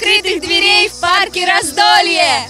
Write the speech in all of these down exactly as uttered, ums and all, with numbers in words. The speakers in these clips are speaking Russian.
открытых дверей в парке Раздолье!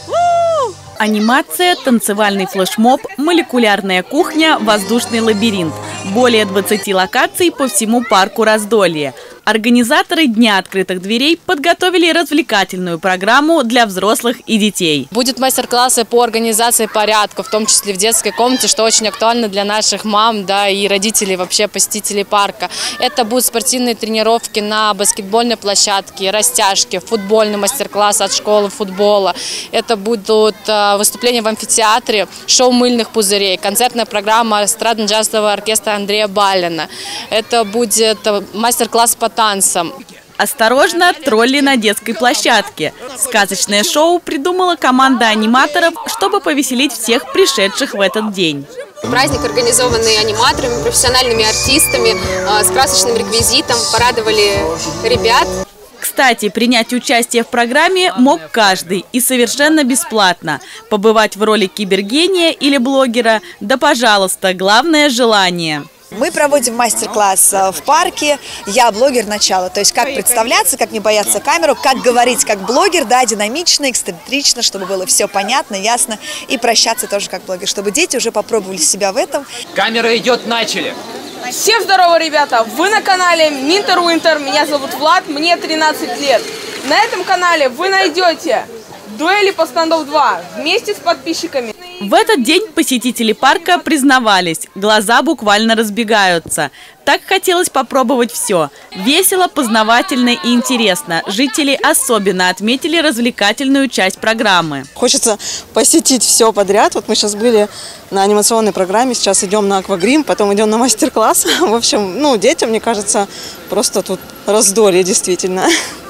Анимация, танцевальный флешмоб, молекулярная кухня, воздушный лабиринт. Более двадцати локаций по всему парку Раздолье. Организаторы Дня открытых дверей подготовили развлекательную программу для взрослых и детей. Будет мастер-классы по организации порядка, в том числе в детской комнате, что очень актуально для наших мам, да, и родителей, вообще посетителей парка. Это будут спортивные тренировки на баскетбольной площадке, растяжки, футбольный мастер-класс от школы футбола. Это будут выступления в амфитеатре, шоу мыльных пузырей, концертная программа эстрадно-джазового оркестра Андрея Балина. Это будет мастер-класс по танцам. Осторожно, тролли на детской площадке. Сказочное шоу придумала команда аниматоров, чтобы повеселить всех пришедших в этот день. Праздник, организованный аниматорами, профессиональными артистами, с красочным реквизитом, порадовали ребят. Кстати, принять участие в программе мог каждый и совершенно бесплатно. Побывать в роли кибергения или блогера, да пожалуйста, главное желание. Мы проводим мастер-класс в парке «Я блогер. Начало». То есть как представляться, как не бояться камеру, как говорить как блогер, да, динамично, эксцентрично, чтобы было все понятно, ясно. И прощаться тоже как блогер, чтобы дети уже попробовали себя в этом. Камера идет, начали! Всем здорово, ребята! Вы на канале Минтер Уинтер. Меня зовут Влад, мне тринадцать лет. На этом канале вы найдете дуэли по стандов два вместе с подписчиками. В этот день посетители парка признавались, глаза буквально разбегаются. Так хотелось попробовать все. Весело, познавательно и интересно. Жители особенно отметили развлекательную часть программы. Хочется посетить все подряд. Вот мы сейчас были на анимационной программе, сейчас идем на аквагрим, потом идем на мастер-класс. В общем, ну, детям, мне кажется, просто тут раздолье действительно.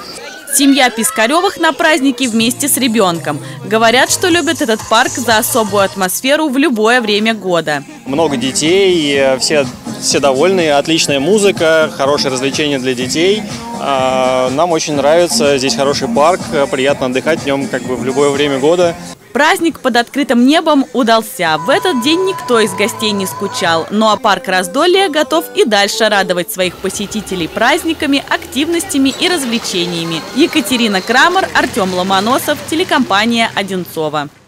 Семья Пискаревых на празднике вместе с ребенком. Говорят, что любят этот парк за особую атмосферу в любое время года. Много детей, все, все довольны, отличная музыка, хорошее развлечение для детей. Нам очень нравится, здесь хороший парк, приятно отдыхать в нем как бы в любое время года. Праздник под открытым небом удался. В этот день никто из гостей не скучал. Ну а парк Раздолье готов и дальше радовать своих посетителей праздниками, активностями и развлечениями. Екатерина Крамер, Артем Ломоносов, телекомпания Одинцова.